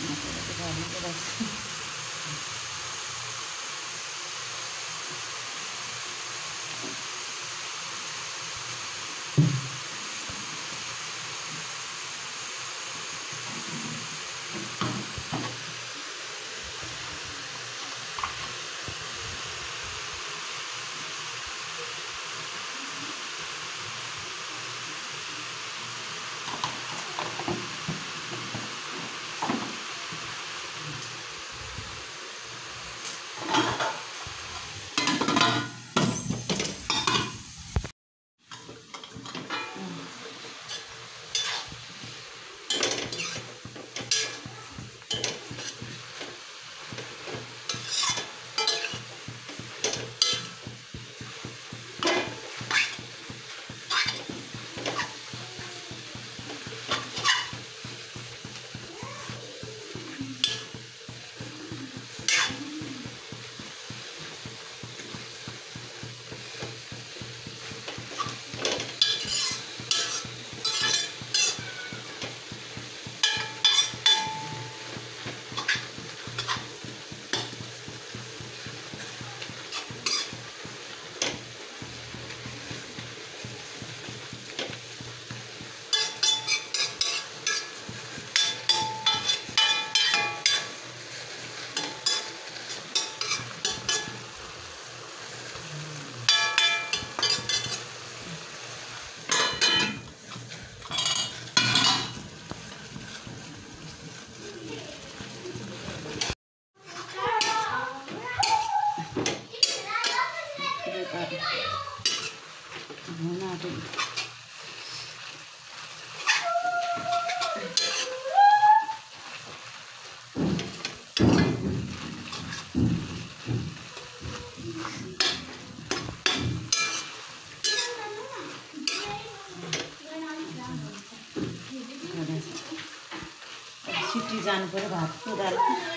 city जानु पर्यो भातको दाल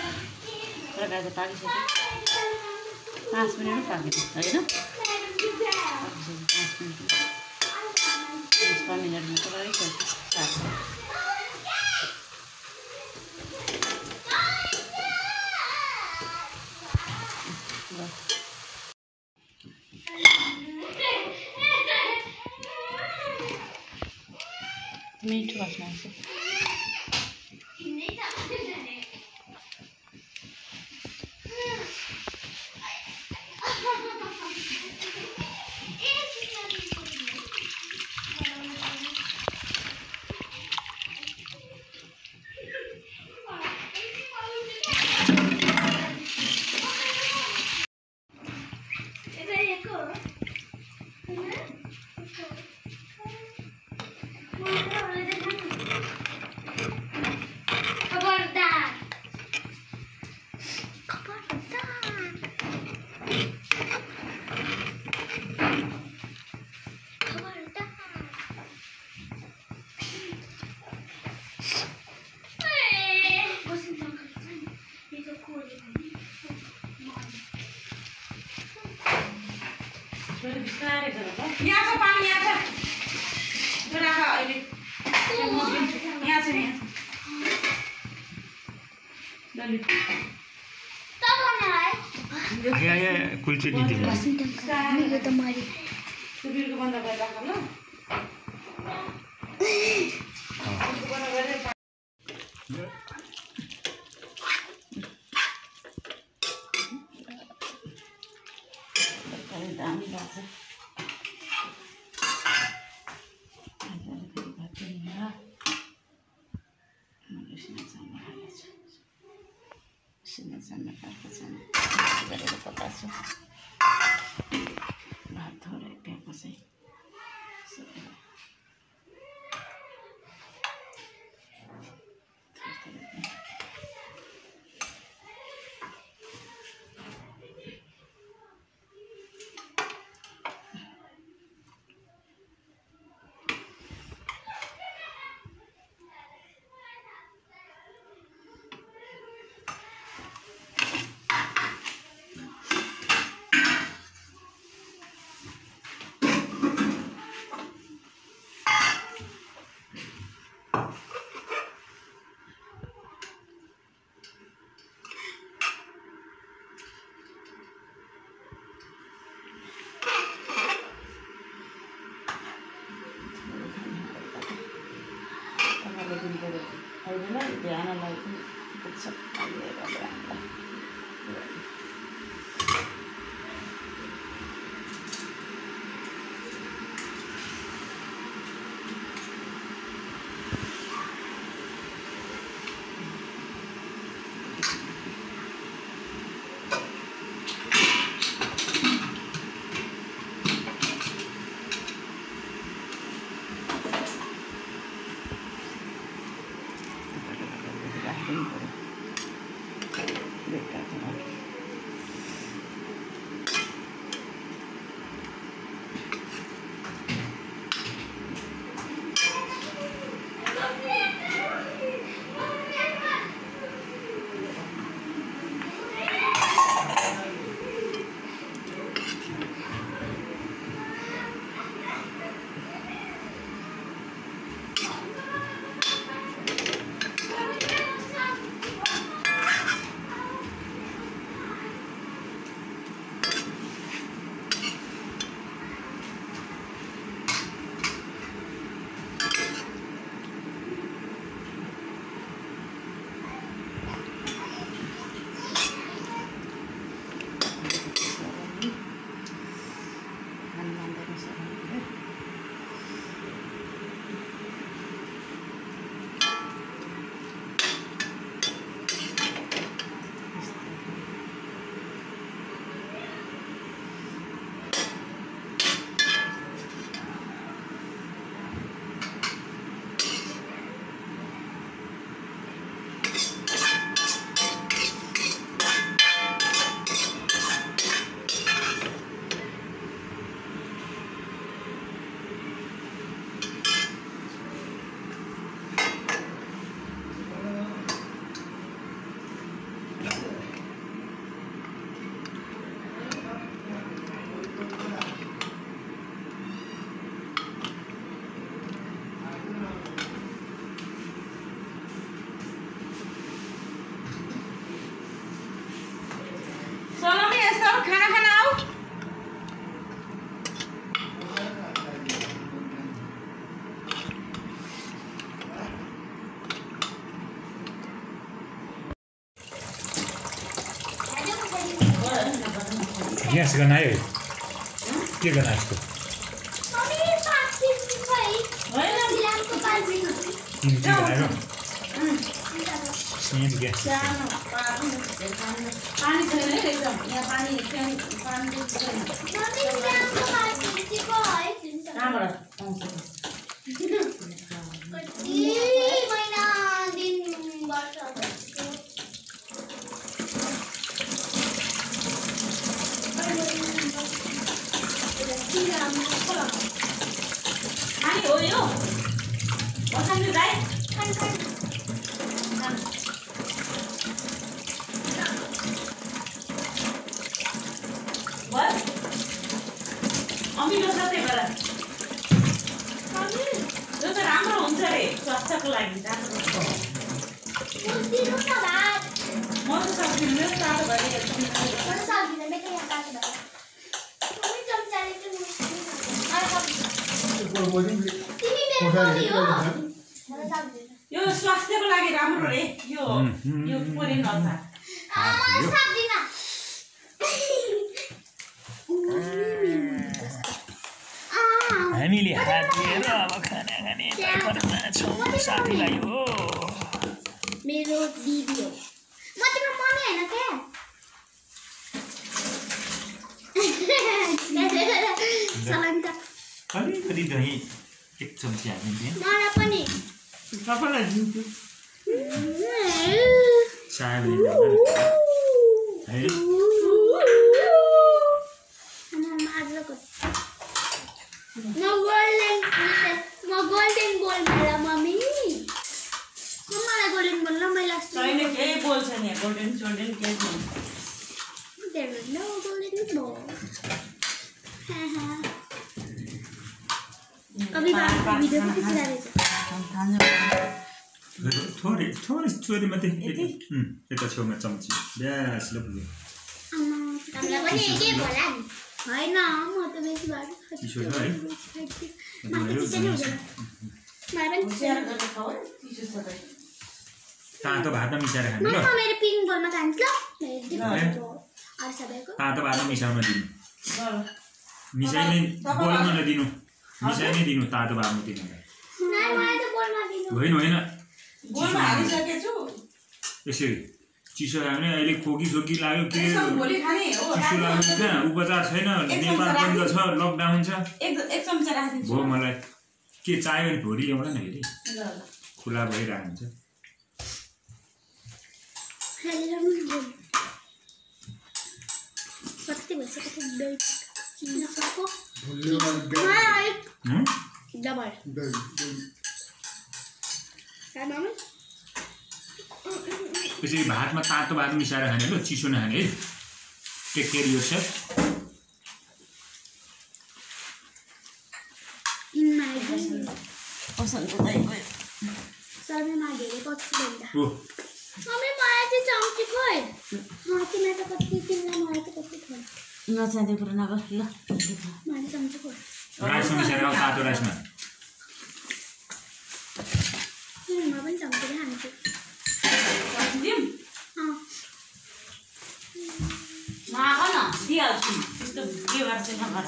तरकारी पाकिसक्यो 5 मिनट पाकिदियो हैन 5 मिनटमा पुरै सक्यो मिठो वासना आउँछ यहाँ छ पानी यहाँ छ जो राख अहिले यहाँ छ यहाँ कुल्ची दिदिनु मेरो त मरि सुबिरको बन्द गरेर राख ल दामी लाग्छ गरेर पकाएको छु भात थोरै प्याएको चाहिँ ग्यास गर्न आयो के गर्न यस्तो अमिलो छ त्यही भएर त्यो त राम्रो हुन्छ रे स्वास्थ्यको लागि म त सक्दिनँ तातो यो स्वास्थ्यको लागि राम्रो रे यो कोरियन अचार हामीले हात लिएर अब खाना खाने तर्फमा छौँ साथीलाई हो मेरो दिदी हो म तिम्रो मम्मी हैन के सलाम त अलिकति दही एक चम्ची हालिदिएँ मलाई पनि सबैलाई दिन्छु चाय है म गोल्डन बोल मेरा मम्मी मलाई गोल्डन बोल न मैले छैन केही बोल्छ नि गोल्डन सोल्डन केही छैन there is no golden ball अभी बात भिडियो पनि किसी रहेछ थोरै थोरै चोरी मात्रै यता छेउमा चम्ची ब्यासले पुग्यो हामीलाई पनि एकै होला नि हैन म त बेसी बाटो चिसो छ है मलाई पनि सेयर गरेर खाऊ चिसो छ त तातो भातमा मिसाएर खानु ल मम्मा मेरो पिङ्क बोलमा खान्छ ल मेरो डिफरेन्ट हो अरू सबैको तातो भातमा मिसाउन दिनु ल मिसाइनै बोलमा नदिनु मिसाइनै दिनु तातो भातमा दिनु नाइ मलाई त बोलमा दिनु होइन होइन बोलमा हालिसकेको छु यसरी चिसो लाग्यो भने अहिले खोकी लाग्यो के यसो भोलि खाने हो चिसो लाग्यो कहाँ उपचार छैन नेपाल बन्द छ लकडाउन छ एक चम्चा राखिदिन्छु हो मलाई के चाहियो भने भोलि ल्याउँला न फेरि ल खुला भइरहेको हुन्छ कति भइसक्यो दही नसक्यो डबल मम्मी त्यसरी भातमा तातो भात मिसाएर खाने ल चिसो नखाने है टेक केयर योरसेल्फ सर्वेमा धेरै कति भन्दा हो मम्मी मलाई चाहिँ चम्ची खोइ तिमीलाई त कति तिमीलाई मलाई त कति खोइ नचाहिँदो कुरा नगर ल मलाई चम्ची खोइ राइसमा मिसाएर खाऊ तातो राइसमा म पनि चम्चीले खान्छु दिउँ नआग न दिइहाल्छु त्यस्तो के गर्छ नगर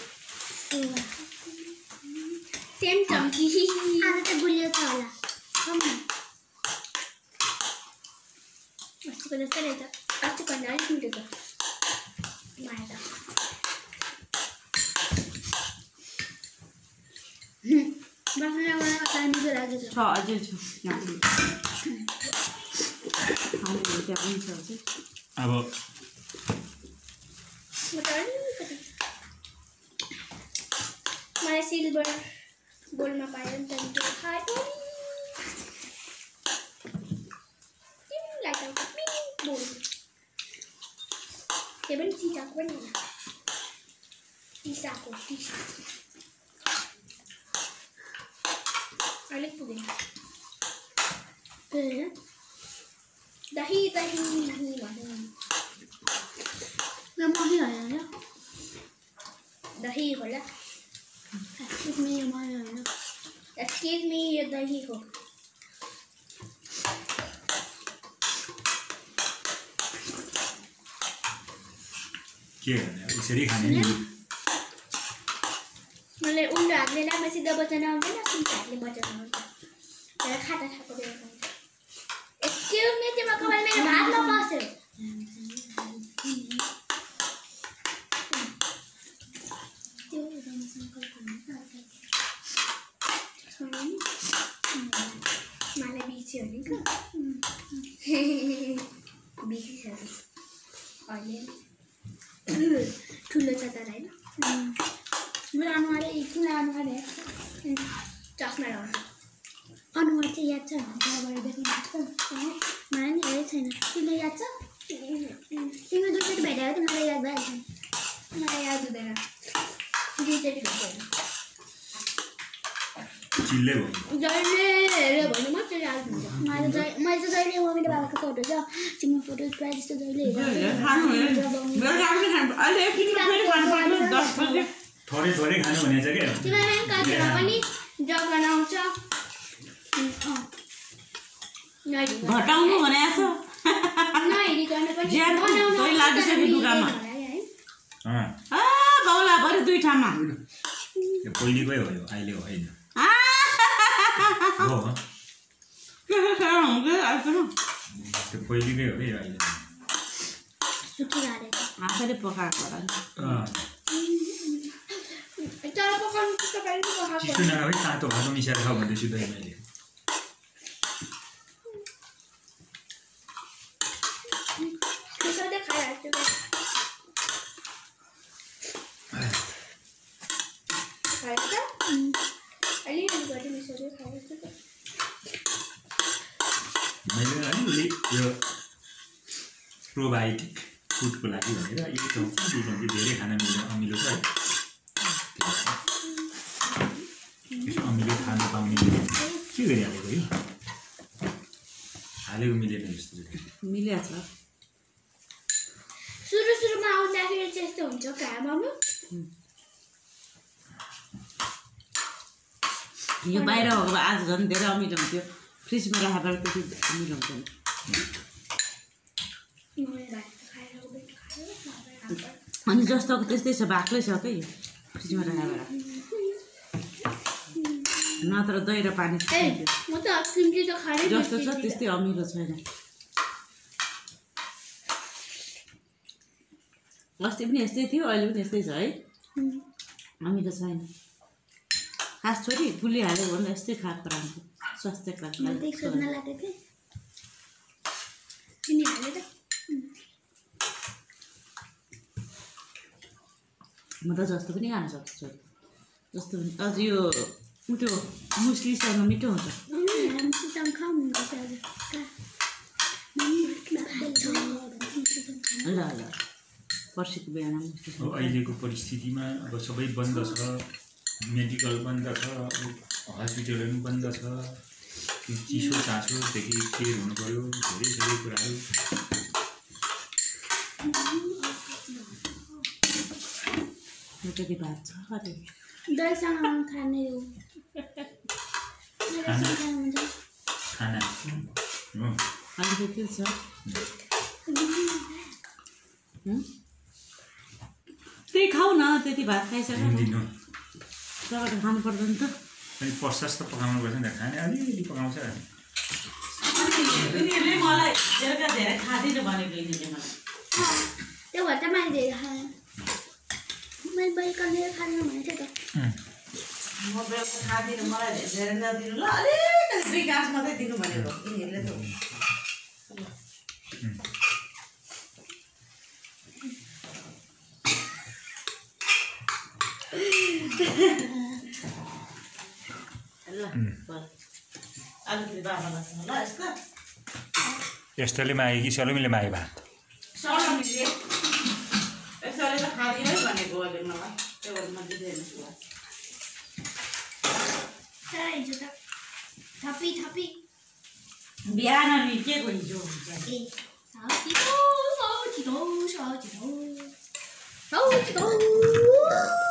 सेम चम्ची आज त गुलियो छ होला अस्तिको जस्तै रहेछ अस्तिको भन्दा अलिक मिठो छ मलाई त बस्नु मलाई कता मिठो लागेको छ अझै छु अब मलाई सिल्भर बोलमा पायो नि त मिठो खायो तिमीलाई त पिङ्क बोल त्यो पनि सिसाको पनि होइन सिसाको अलिक पुगेन दही दही भन्नु मही होइन दही होला एक्सक्युज मी यो मही होइन एक्सक्युज मी यो दही हो के गर्ने अब यसरी खाने नि मलाई उल्लो हातले लामा सिधा बचाउन आउँदैन सिधा हातले बचाउन आउँछ तर खाता खाएको बेला एक्सक्युज मी त्यो कपाल मेरो भातमा पस्यो मलाई बिर्स्यो भने बिर्सिसक्यो अहिले ठुलो छ तर होइन मेरो अनुहारै किन अनुहार चस्मा लगाउँछ अनुहार चाहिँ याद छ त्यहाँबाट देख्नु सक्छ मलाई नि हेरेको छैन तिमीलाई याद छ तिम्रो दुईचोटि भेटेको थियो मलाई याद भइहाल्छ मलाई याद हुँदैन दुईचोटि भेट्यो चिल्लै भयो जहिले हेऱ्यो भने मात्रै याद हुन्छ मैले त जहिले मम्मीले बाबाको फोटो छ तिम्रो फोटो प्रायः जस्तो जहिले थोरै थोरै खानु भनेको छ क्या तिमीलाई काटेर पनि जग्गा नआउँछ घटाउनु भनेको छ नहेरिकन पनि बाउला भरि दुई ठाउँमा त्यो पहिलेकै हो यो अहिले हो होइन हो त्यो पहिलेकै हो है अहिले आफैले पकाएको होला तर पकाउनु त्यस्तो पारि पकाएको चिसो नखाऊ है तातो भातमा मिसाएर खाऊ भन्दैछु दही मैले सधैँ खाइहाल्छु अलिअलि मिसाउँदै खाइहाल्छु मैले अलिअलि यो प्रोबायोटिक फुडको लागि भनेर एक चम्ची दुई चम्ची धेरै खान अमिलो छ है त्यसो अमिलो खान पाउने के गरिहालेको यो हालेको मिलेन जस्तो चाहिँ मिलेको छ सुरुमा आउँदाखेरि चाहिँ यस्तो हुन्छ खामामा यो बाहिर हो आज झन् धेरै अमिलो हुन्थ्यो फ्रिजमा राखेर त्यति मिलो हुँदैन अनि जस्तोको त्यस्तै छ बाक्लै छ क्या यो फ्रिजमा राखेर नत्र दही र पानी जस्तो छ त्यस्तै अमिलो छैन अस्ति पनि यस्तै थियो अहिले पनि यस्तै छ है अमिलो छैन खास छोरी गुलिहाल्यो भने यस्तै खाएको राम्रो स्वास्थ्यका लागि म त जस्तो पनि खान सक्छु छोरी जस्तो पनि अझ यो त्यो मुस्लीसँग मिठो हुन्छ ल ल पर्सिको बिहान अहिलेको परिस्थितिमा अब सबै बन्द छ मेडिकल बन्द छ हस्पिटलहरू पनि बन्द छ त्यो चिसो चासोदेखि केयर हुनु पऱ्यो धेरै कुराहरू त्यति भात छ अरे दहीसँग खाने हो खाना अलिकति छ त्यही खाऊ न त्यति भात खाइसक्यो दिनु तपाईँले खानु पर्दैन त अनि प्रशस्त पकाउनु पर्छ नि त खाने अलिअलि पकाउँछ उनीहरूले मलाई धेरै खाँदिनँ भनेको यिनीहरूले मलाई त्यो भएर त मैले धेरै खाएँ मैले बैकले खानु भनेको थियो त म बेलुका खाँदिनँ मलाई धेरै नदिनु ल अलिकति 2 गाँस मात्रै दिनु भनेको यिनीहरूले त यस्तोले मागे कि सलोमीले मागे भात सलोमीले यसले त खाँदिनै भनेको अहिले मलाई त्यो भएर म दिँदैन थपी बिहान नि के को हिजो हुन्छ